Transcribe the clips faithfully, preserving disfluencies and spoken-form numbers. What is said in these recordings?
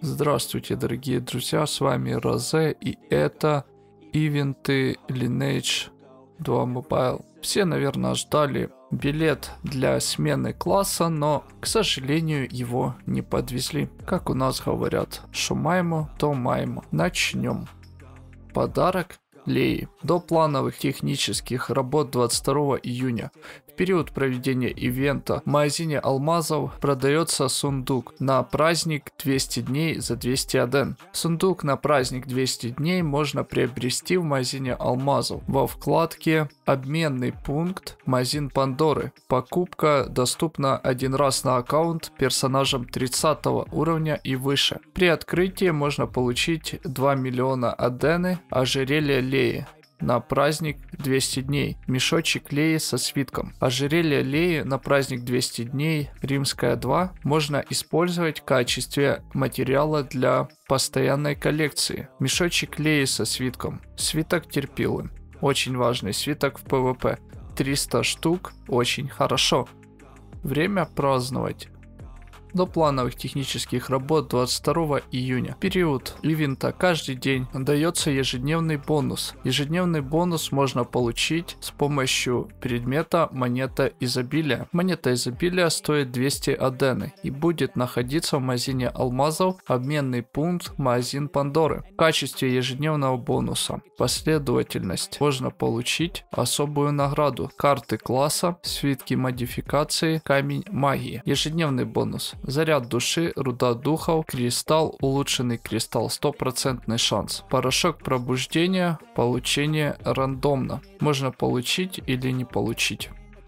Здравствуйте, дорогие друзья, с вами Розе, и это ивенты Lineage два Mobile. Все, наверное, ждали билет для смены класса, но, к сожалению, его не подвезли. Как у нас говорят, что маємо, то маємо. Начнем. Подарок Леи. До плановых технических работ двадцать второго июня. В период проведения ивента в магазине алмазов продается сундук на праздник двести дней за двести аден. Сундук на праздник двести дней можно приобрести в магазине алмазов во вкладке «Обменный пункт. Магазин Пандоры». Покупка доступна один раз на аккаунт персонажам тридцатого уровня и выше. При открытии можно получить два миллиона адены, ожерелье Леи на праздник двести дней, мешочек Леи со свитком. Ожерелье Леи на праздник двести дней, римская два, можно использовать в качестве материала для постоянной коллекции. Мешочек Леи со свитком, свиток терпилы, очень важный свиток в пэ вэ пэ, триста штук, очень хорошо. Время праздновать. До плановых технических работ двадцать второго июня. В период ивента каждый день дается ежедневный бонус. Ежедневный бонус можно получить с помощью предмета монета изобилия. Монета изобилия стоит двести адены и будет находиться в магазине алмазов обменный пункт магазин Пандоры. В качестве ежедневного бонуса последовательность можно получить особую награду. Карты класса, свитки модификации, камень магии. Ежедневный бонус. Заряд души, руда духов, кристалл, улучшенный кристалл, стопроцентный шанс. Порошок пробуждения, получение рандомно. Можно получить или не получить.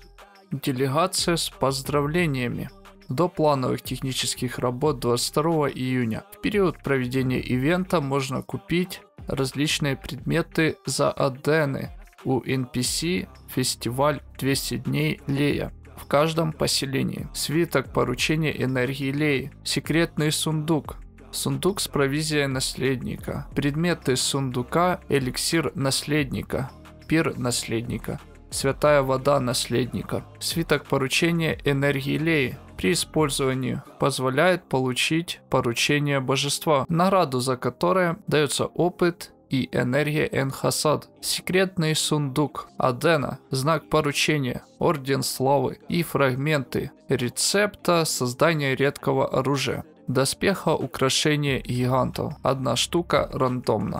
Делегация с поздравлениями. До плановых технических работ двадцать второго июня. В период проведения ивента можно купить различные предметы за адены у эн пи си фестиваль двести дней Лея. В каждом поселении. Свиток поручения энергии Леи. Секретный сундук. Сундук с провизией наследника. Предметы сундука. Эликсир наследника. Пир наследника. Святая вода наследника. Свиток поручения энергии Леи. При использовании позволяет получить поручение божества, награду за которое дается опыт и энергия Энхасад. Секретный сундук Адена, знак поручения, орден славы и фрагменты рецепта создания редкого оружия. Доспеха украшения гигантов. Одна штука рандомно.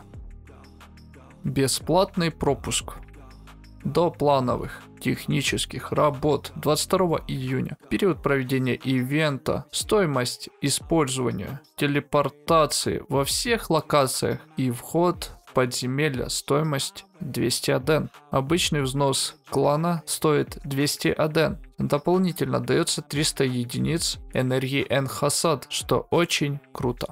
Бесплатный пропуск. До плановых технических работ двадцать второго июня. В период проведения ивента стоимость использования телепортации во всех локациях и вход в подземелья стоимость двести аден. Обычный взнос клана стоит двести аден. Дополнительно дается триста единиц энергии Энхасад, что очень круто.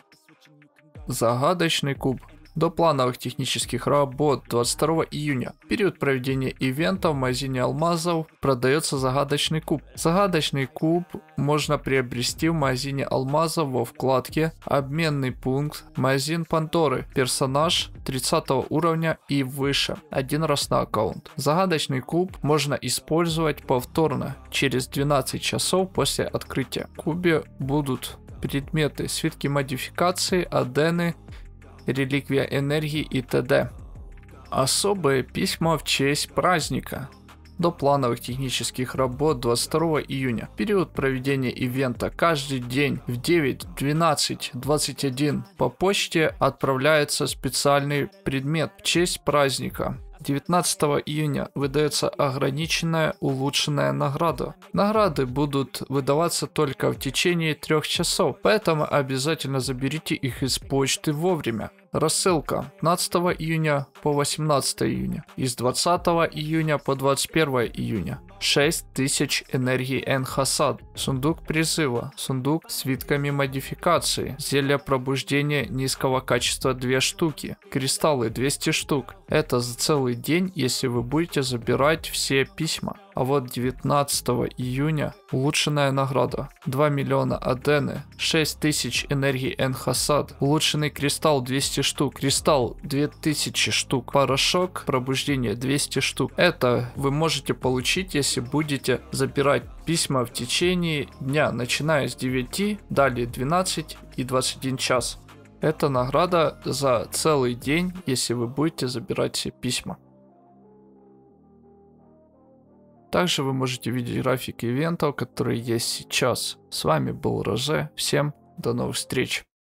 Загадочный куб. До плановых технических работ двадцать второго июня. В период проведения ивента в магазине алмазов продается загадочный куб. Загадочный куб можно приобрести в магазине алмазов во вкладке «Обменный пункт. Магазин Пандоры». Персонаж тридцатого уровня и выше. Один раз на аккаунт. Загадочный куб можно использовать повторно через двенадцать часов после открытия. В кубе будут предметы, свитки модификации, адены, реликвия энергии и т.д. Особые письма в честь праздника. До плановых технических работ двадцать второго июня. В период проведения ивента каждый день в девять, двенадцать, двадцать один по почте отправляется специальный предмет в честь праздника. девятнадцатого июня выдается ограниченная улучшенная награда. Награды будут выдаваться только в течение трех часов, поэтому обязательно заберите их из почты вовремя. Рассылка пятнадцатого июня по восемнадцатое июня и с двадцатого июня по двадцать первое июня. шесть тысяч энергии Энхасад. Сундук призыва. Сундук с свитками модификации. Зелье пробуждения низкого качества две штуки. Кристаллы двести штук. Это за целый день, если вы будете забирать все письма. А вот девятнадцатого июня улучшенная награда два миллиона адены, шесть тысяч энергии Энхасад, улучшенный кристалл двести штук, кристалл две тысячи штук, порошок пробуждения двести штук. Это вы можете получить, если будете забирать письма в течение дня, начиная с девяти, далее двенадцать и двадцать один час. Это награда за целый день, если вы будете забирать все письма. Также вы можете видеть график ивентов, которые есть сейчас. С вами был Розе. Всем до новых встреч.